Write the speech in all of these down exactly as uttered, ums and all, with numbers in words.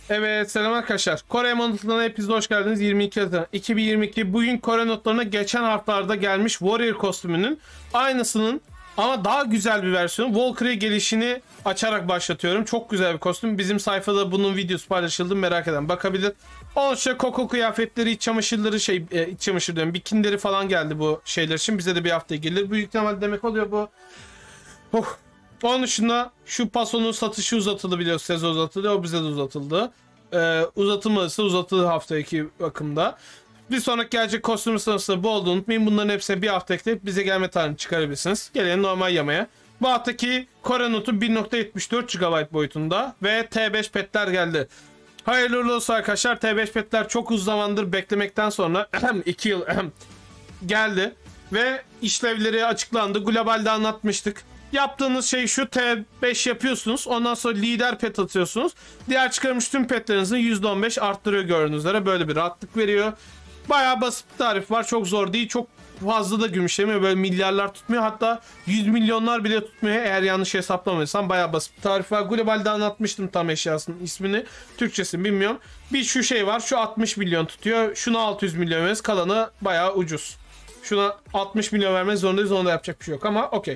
Evet, selam arkadaşlar. Kore notlarına hepiniz hoş geldiniz. yirmi iki Haziran iki bin yirmi iki. Bugün Kore notlarına geçen haftalarda gelmiş Warrior kostümünün aynısının ama daha güzel bir versiyonu Valkyrie gelişini açarak başlatıyorum. Çok güzel bir kostüm. Bizim sayfada bunun videosu paylaşıldı. Merak eden bakabilir. Onun için Koko kıyafetleri, iç çamaşırları, şey e, iç çamaşır diyorum, bikinileri falan geldi bu şeyler için. Bize de bir haftaya gelir. Büyük ihtimal demek oluyor bu. Oh. Onun dışında şu pasonun satışı uzatıldı, biliyorsunuz, sezon uzatıldı, o bize de uzatıldı. Ee, uzatılmadıysa uzatıldı hafta iki bakımda. Bir sonraki gelecek kostüm sırasında bu olduğunu unutmayın. Bunların hepsine bir hafta ekleyip bize gelme tarihini çıkarabilirsiniz. Gelelim normal yamaya. Bu haftaki Kore notu bir nokta yetmiş dört gigabayt boyutunda ve T beş petler geldi. Hayırlı uğurlu olsun arkadaşlar. T beş petler çok uzun zamandır beklemekten sonra iki yıl geldi ve işlevleri açıklandı. Globalde anlatmıştık. Yaptığınız şey şu: T beş yapıyorsunuz. Ondan sonra lider pet atıyorsunuz. Diğer çıkarmış tüm petlerinizin yüzde on beş arttırıyor gördüğünüz üzere. Böyle bir rahatlık veriyor. Bayağı basit bir tarif var. Çok zor değil. Çok fazla da gümüşlemiyor. Böyle milyarlar tutmuyor. Hatta yüz milyonlar bile tutmuyor. Eğer yanlış hesaplamıyorsam bayağı basit bir tarif var. Globalde anlatmıştım tam eşyasının ismini. Türkçesini bilmiyorum. Bir şu şey var. Şu altmış milyon tutuyor. Şuna altı yüz milyon veririz. Kalanı bayağı ucuz. Şuna altmış milyon vermeniz zorundayız. Onda yapacak bir şey yok ama okey.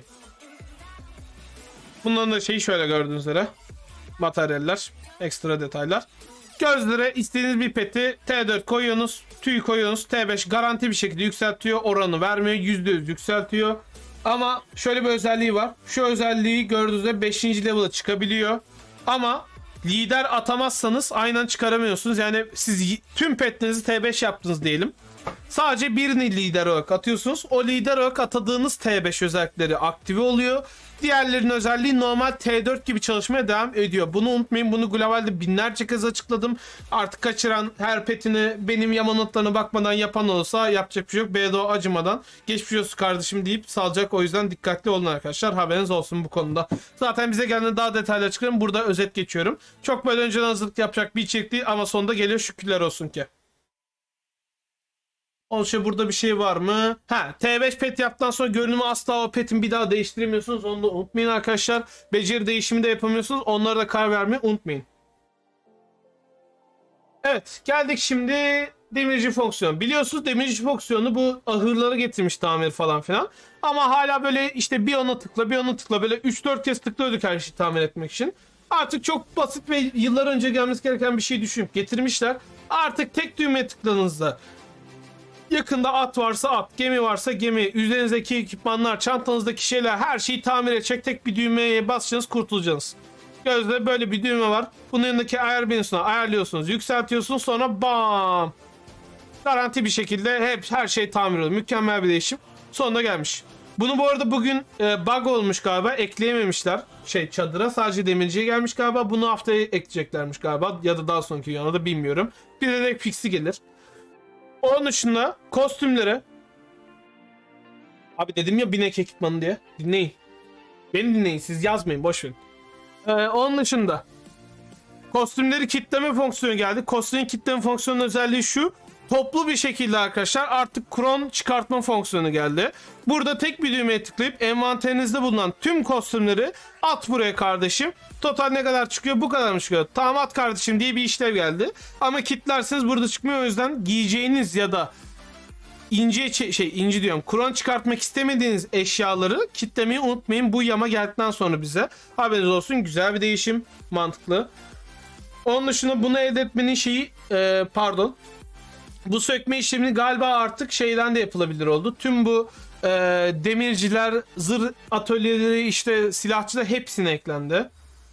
Bunların da şeyi şöyle gördüğünüz üzere. Materyaller, ekstra detaylar. Gözlere istediğiniz bir peti T dört koyuyorsunuz, tüy koyuyorsunuz. T beş garanti bir şekilde yükseltiyor. Oranı vermiyor. yüzde yüz yükseltiyor. Ama şöyle bir özelliği var. Şu özelliği gördüğünüzde beşinci level'a çıkabiliyor. Ama lider atamazsanız aynen çıkaramıyorsunuz. Yani siz tüm petlerinizi T beş yaptınız diyelim. Sadece birini lider olarak atıyorsunuz. O lider olarak atadığınız T beş özellikleri aktive oluyor. Diğerlerinin özelliği normal T dört gibi çalışmaya devam ediyor. Bunu unutmayın. Bunu globalde binlerce kez açıkladım. Artık kaçıran, her petini benim yama notlarına bakmadan yapan olsa yapacak bir şey yok. Bedo acımadan geçmiş olsun kardeşim deyip salacak. O yüzden dikkatli olun arkadaşlar. Haberiniz olsun bu konuda. Zaten bize geldiğinde daha detaylı açıklarım. Burada özet geçiyorum. Çok böyle önceden hazırlık yapacak bir içerik değil ama sonunda geliyor, şükürler olsun ki. Onun için burada bir şey var mı? Ha, T beş pet yaptıktan sonra görünümü asla o petin bir daha değiştiremiyorsunuz. Onu da unutmayın arkadaşlar. Beceri değişimi de yapamıyorsunuz. Onlara da karar vermeyi unutmayın. Evet, geldik şimdi demirci fonksiyonu. Biliyorsunuz demirci fonksiyonu bu ahırları getirmiş, tamir falan filan. Ama hala böyle işte bir ona tıkla bir ona tıkla böyle üç dört kez tıklıyorduk her şeyi tamir etmek için. Artık çok basit ve yıllar önce gelmesi gereken bir şey düşünüp getirmişler. Artık tek düğmeye tıkladığınızda yakında at varsa at, gemi varsa gemi, üzerinizdeki ekipmanlar, çantanızdaki şeyler, her şeyi tamir edecek tek bir düğmeye basacaksınız, kurtulacaksınız. Gözde böyle bir düğme var. Bunun yanındaki ayar menüsüne ayarlıyorsunuz, yükseltiyorsunuz, sonra bam! Garanti bir şekilde hep her şey tamir oluyor. Mükemmel bir değişim. Sonunda gelmiş. Bunu bu arada bugün e, bug olmuş galiba. Ekleyememişler şey çadıra. Sadece demirciye gelmiş galiba. Bunu haftaya ekleyeceklermiş galiba. Ya da daha sonraki yana da bilmiyorum. Bir de direkt fixi gelir. Onun dışında kostümlere, abi dedim ya binek ekipmanı diye, dinleyin. Beni dinleyin, siz yazmayın, boşverin. Ee, onun dışında kostümleri kitleme fonksiyonu geldi. Kostümün kitleme fonksiyonunun özelliği şu: toplu bir şekilde arkadaşlar artık kron çıkartma fonksiyonu geldi. Burada tek bir düğmeye tıklayıp envanterinizde bulunan tüm kostümleri at buraya kardeşim. Total ne kadar çıkıyor? Bu kadar mı çıkıyor? Tamam at kardeşim diye bir işlev geldi. Ama kitlerseniz burada çıkmıyor, o yüzden giyeceğiniz ya da ince şey inci diyorum kron çıkartmak istemediğiniz eşyaları kitlemeyi unutmayın. Bu yama geldikten sonra bize haberiniz olsun. Güzel bir değişim, mantıklı. Onun dışında bunu elde etmenin şeyi e, pardon bu sökme işlemini galiba artık şeyden de yapılabilir oldu. Tüm bu e, demirciler, zırh atölyeleri, işte silahçılar hepsine eklendi.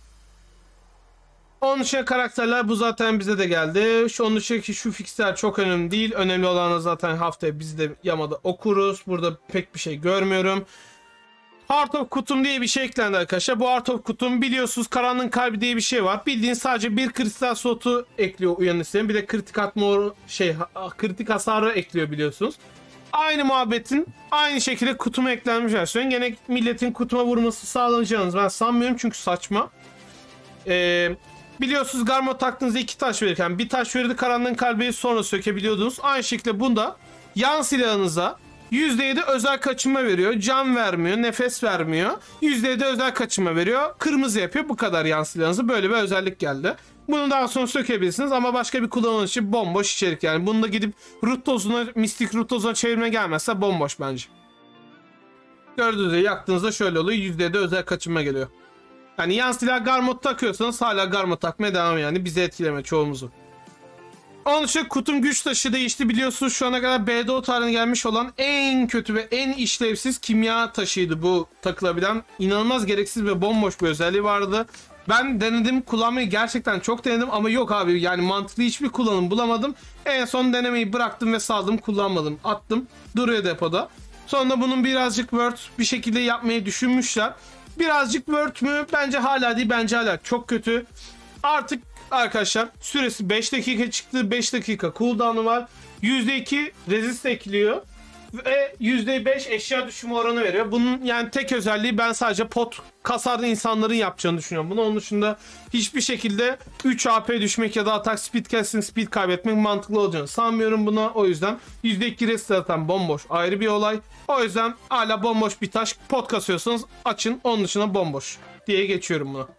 Onun için karakterler bu zaten bize de geldi. Şu onun için şu fixler çok önemli değil. Önemli olanı zaten haftaya biz de yamada okuruz. Burada pek bir şey görmüyorum. Heart of Kutum diye bir şey eklendi arkadaşlar. Bu Heart of Kutum biliyorsunuz karanlığın kalbi diye bir şey var. Bildiğin sadece bir kristal slotu ekliyor uyanışların. Bir de kritik atma şey kritik hasarı ekliyor biliyorsunuz. Aynı muhabbetin aynı şekilde kutuma eklenmiş versiyon. Gene milletin kutuma vurması sağlanacağınız ben sanmıyorum çünkü saçma. Eee Biliyorsunuz Garmo taktığınızda iki taş verirken bir taş verirdi, karanlığın kalbi sonra sökebiliyordunuz. Aynı şekilde bunda yan silahınıza yüzde yedi özel kaçınma veriyor. Can vermiyor, nefes vermiyor. yüzde yedi özel kaçınma veriyor. Kırmızı yapıyor. Bu kadar yan silahınızı. Böyle bir özellik geldi. Bunu daha sonra sökebilirsiniz ama başka bir kullanım için bomboş içerik yani. Bunu da gidip root tozuna, mistik root tozuna çevirme gelmezse bomboş bence. Gördüğünüz gibi yaktığınızda şöyle oluyor. yüzde yedi özel kaçınma geliyor. Yani yan silah Garmod takıyorsanız hala Garmod takmaya devam yani. Bizi etkileme çoğumuzu. Onun için kutum güç taşı değişti biliyorsunuz. Şu ana kadar B D O tarihine gelmiş olan en kötü ve en işlevsiz kimya taşıydı bu takılabilen. İnanılmaz gereksiz ve bomboş bir özelliği vardı. Ben denedim, kullanmayı gerçekten çok denedim ama yok abi yani mantıklı hiçbir kullanım bulamadım. En son denemeyi bıraktım ve saldım, kullanmadım, attım, duruyor depoda. Sonra bunun birazcık Word bir şekilde yapmayı düşünmüşler. Birazcık Word mü? Bence hala değil, bence hala çok kötü. Artık arkadaşlar süresi beş dakika çıktı, beş dakika cooldown'u var. yüzde iki resist ekliyor. Ve yüzde beş eşya düşümü oranı veriyor. Bunun yani tek özelliği ben sadece pot kasarlı insanların yapacağını düşünüyorum. Bunun onun dışında hiçbir şekilde üç A P düşmek ya da atak speed casting speed kaybetmek mantıklı olacağını sanmıyorum buna. O yüzden yüzde iki resist zaten bomboş ayrı bir olay. O yüzden hala bomboş bir taş, pot kasıyorsanız açın, onun dışında bomboş diye geçiyorum buna.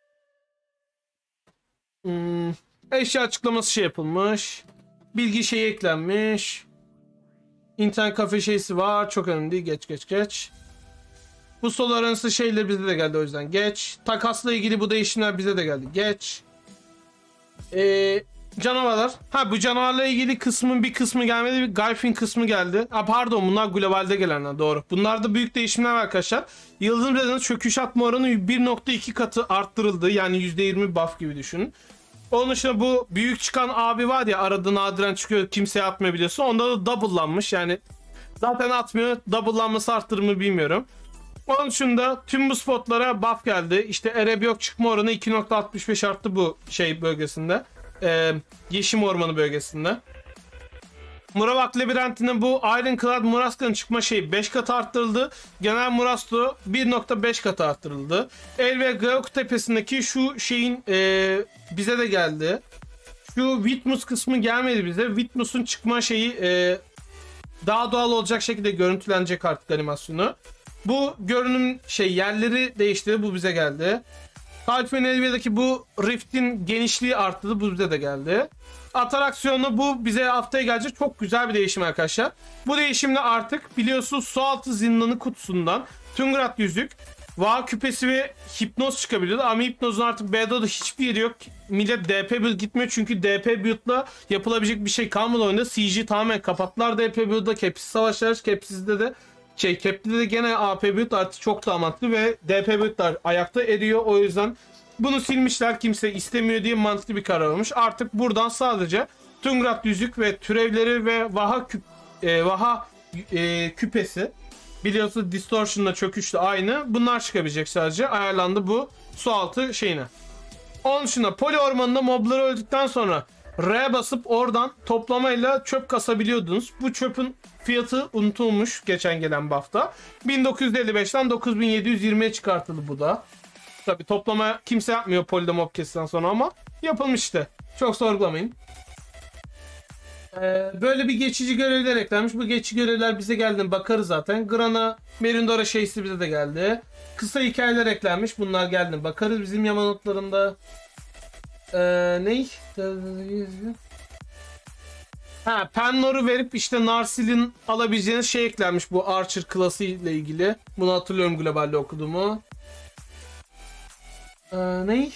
Hmm, eşya açıklaması şey yapılmış. Bilgi şeyi eklenmiş. İnternet kafe şeysi var. Çok önemli değil. Geç geç geç. Bu solar arası şeyler bize de geldi o yüzden. Geç. Takasla ilgili bu değişimler bize de geldi. Geç. Ee, canavarlar. Ha bu canavarla ilgili kısmın bir kısmı gelmedi. Bir Garfin kısmı geldi. Ha pardon bunlar globalde gelenler doğru. Bunlarda büyük değişimler var arkadaşlar. Yıldızım Rezonans çöküş atma oranı bir nokta iki katı arttırıldı. Yani yüzde yirmi buff gibi düşünün. Onun dışında bu büyük çıkan abi var ya arada nadiren çıkıyor kimseye atmıyor biliyorsun. Onda da double'lanmış yani zaten atmıyor, double'lanması arttırır mı bilmiyorum. Onun dışında tüm bu spotlara buff geldi. İşte Erebiyok çıkma oranı iki nokta altmış beş arttı bu şey bölgesinde. Ee, Yeşim Ormanı bölgesinde. Muravak labirentinde bu Ironclad Muraska'nın çıkma şeyi beş katı arttırıldı. Genel Murasto bir nokta beş katı arttırıldı. El ve Gaok tepesindeki şu şeyin e, bize de geldi. Şu Witmus kısmı gelmedi bize. Witmus'un çıkma şeyi e, daha doğal olacak şekilde görüntülenecek artık animasyonu. Bu görünüm şey yerleri değişti. Bu bize geldi. Halfman Elvia'daki bu Rift'in genişliği arttı. Bu bize de geldi. Ataraksiyonu bu bize haftaya gelecek çok güzel bir değişim arkadaşlar. Bu değişimle artık biliyorsunuz sualtı zindanı kutusundan Tungrat yüzük, Vaha küpesi ve hipnoz çıkabiliyordu. Ama hipnozun artık B D O'da hiçbir yeri yok. Millet D P build gitmiyor çünkü D P build'la yapılabilecek bir şey kalmadı oyunda. C G tamamen kapattılar D P build'da. Capsiz savaşlar, Capsiz'de de şey Cap'de de gene A P build artık çok daha mantıklı ve D P build'lar ayakta eriyor. O yüzden bunu silmişler, kimse istemiyor diye mantıklı bir karar olmuş. Artık buradan sadece Tungrat yüzük ve türevleri ve Vaha küp, e, Vaha e, küpesi biliyorsunuz Distortion'la çöküşle aynı. Bunlar çıkabilecek sadece. Ayarlandı bu sualtı şeyine. Onun dışında Poli Ormanı'nda mobları öldükten sonra R basıp oradan toplamayla çöp kasabiliyordunuz. Bu çöpün fiyatı unutulmuş geçen gelen buff'ta. bin dokuz yüz elli beşten dokuz bin yedi yüz yirmiye çıkartıldı bu da. Tabi toplama kimse yapmıyor polide mob kesitten sonra ama yapılmış işte. Çok sorgulamayın. Ee, böyle bir geçici görevler eklenmiş. Bu geçici görevler bize geldiğinde bakarız zaten. Grana, Merindora şeysi bize de geldi. Kısa hikayeler eklenmiş. Bunlar geldiğinde bakarız bizim yama notlarında. Ee, ney? Ha, Pennor'u verip işte Narsil'in alabileceğiniz şey eklenmiş bu Archer klası ile ilgili. Bunu hatırlıyorum globalde okuduğumu. Ee, ney?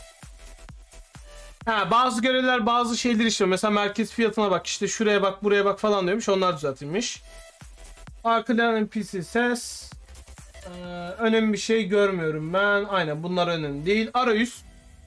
Ha, bazı görevler bazı şeyler işliyor. Mesela merkez fiyatına bak, işte şuraya bak, buraya bak falan diyormuş. Onlar düzeltilmiş. Arkadan N P C ses. Ee, önemli bir şey görmüyorum ben. Aynen bunlar önemli değil. Arayüz.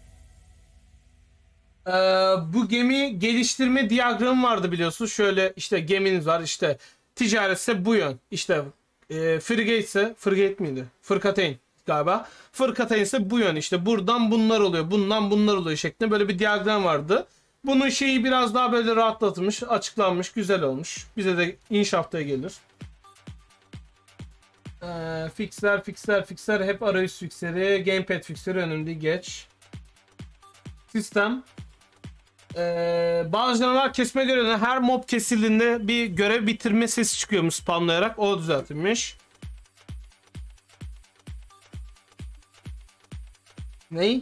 Ee, bu gemi geliştirme diyagramı vardı biliyorsunuz. Şöyle işte geminiz var, işte ticaretse bu yön. İşte e, frigate ise frigate miydi? Fırkateyn galiba. Fırkateyn ise bu yön, işte buradan bunlar oluyor, bundan bunlar oluyor şeklinde böyle bir diyagram vardı. Bunun şeyi biraz daha böyle rahatlatılmış, açıklanmış, güzel olmuş. Bize de inş haftaya gelir. Ee, fixler, fixler, fixler, hep arayüz fixleri, gamepad fixleri önemli değil, geç. Sistem. Ee, bazı canavar kesme görevinde her mob kesildiğinde bir görev bitirme sesi çıkıyormuş spamlayarak. O düzeltilmiş. Ney?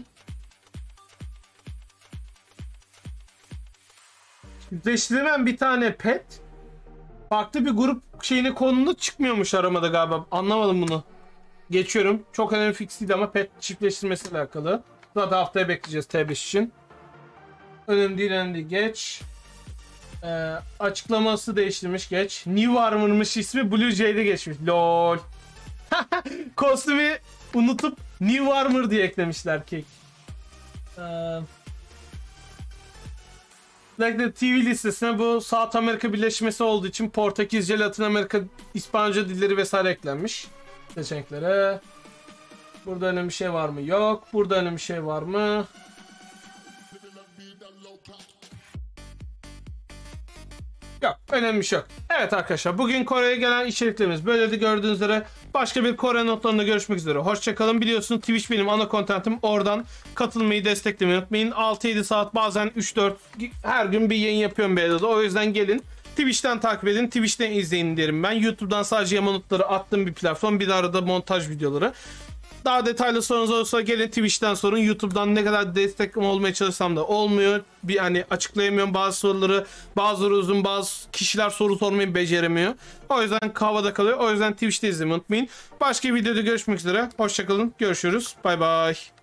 Çiftleştirilen bir tane pet farklı bir grup şeyine konulu çıkmıyormuş aramada galiba. Anlamadım bunu. Geçiyorum. Çok önemli fix değil ama pet çiftleştirmesiyle alakalı. Zaten haftaya bekleyeceğiz T beş için. Önemli değil, önemli değil. Geç. Ee, açıklaması değiştirmiş. Geç. New Armor'mış ismi. Blue Jade'e geçmiş. Lol. Kostümü unutup New Armor diye eklemişler kek. Ee, T V listesine bu South Amerika birleşmesi olduğu için Portekizce, Latin Amerika, İspanyolca dilleri vesaire eklenmiş seçeneklere. Burada önemli bir şey var mı? Yok. Burada önemli bir şey var mı? Yok. Önemli bir şey yok. Evet arkadaşlar, bugün Kore'ye gelen içeriklerimiz böyleydi. Gördüğünüz üzere başka bir Kore notlarında görüşmek üzere. Hoşçakalın. Biliyorsunuz Twitch benim ana kontentim. Oradan katılmayı, desteklemeyi unutmayın. altı yedi saat, bazen üç dört her gün bir yayın yapıyorum B'de. O yüzden gelin. Twitch'ten takip edin. Twitch'ten izleyin derim ben. YouTube'dan sadece yama notları attığım bir platform. Bir de arada montaj videoları. Daha detaylı sorunuz olursa gelin Twitch'ten sorun. YouTube'dan ne kadar destek olmaya çalışsam da olmuyor. Bir hani açıklayamıyorum bazı soruları. Bazıları uzun, bazı kişiler soru sormayı beceremiyor. O yüzden havada kalıyor. O yüzden Twitch'te izlemeyi unutmayın. Başka bir videoda görüşmek üzere. Hoşçakalın. Görüşürüz. Bay bay.